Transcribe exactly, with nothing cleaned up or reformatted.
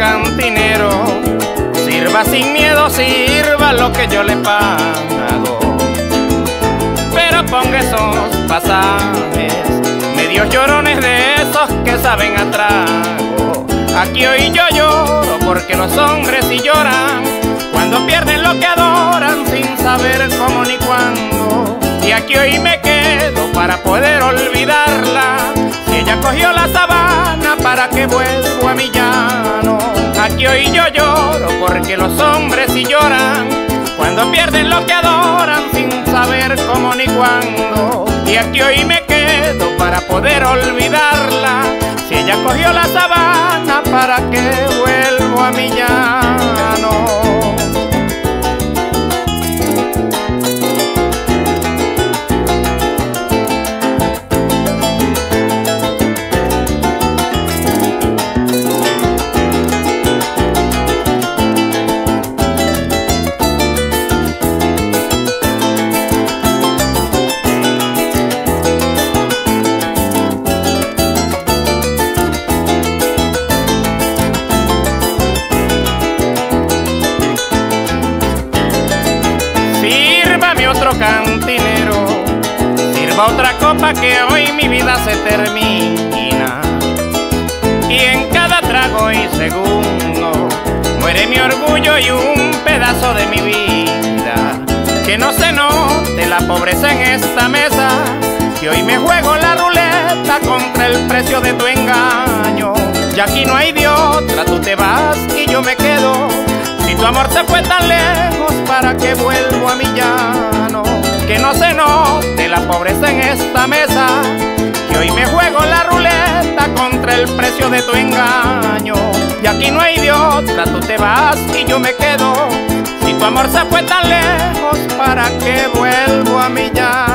cantinero. Sirva sin miedo, sirva lo que yo le pago, pero ponga esos pasajes medios llorones de esos que saben a trago. Aquí hoy yo lloro porque los hombres sí lloran cuando pierden lo que adoran sin saber cómo ni cuándo. Y aquí hoy me quedo para poder olvidarla. Si ella cogió la sabana, ¿para qué vuelvo a mi llano? Aquí hoy yo lloro porque los hombres sí lloran cuando pierden lo que adoran sin saber cómo ni cuándo. Y aquí hoy me quedo para poder olvidarla. Si ella cogió la sabana, ¿para qué vuelvo a mi llano? Otro cantinero, sirva otra copa que hoy mi vida se termina. Y en cada trago y segundo muere mi orgullo y un pedazo de mi vida. Que no se note la pobreza en esta mesa, que hoy me juego la ruleta contra el precio de tu engaño. Y aquí no hay de otra, tú te vas y yo me quedo. Si tu amor se fue tan lejos, ¿para qué vuelvo a mi llano? Que no se note la pobreza en esta mesa, que hoy me juego la ruleta contra el precio de tu engaño. Y aquí no hay de otra, tú te vas y yo me quedo. Si tu amor se fue tan lejos, ¿para qué vuelvo a mi llano?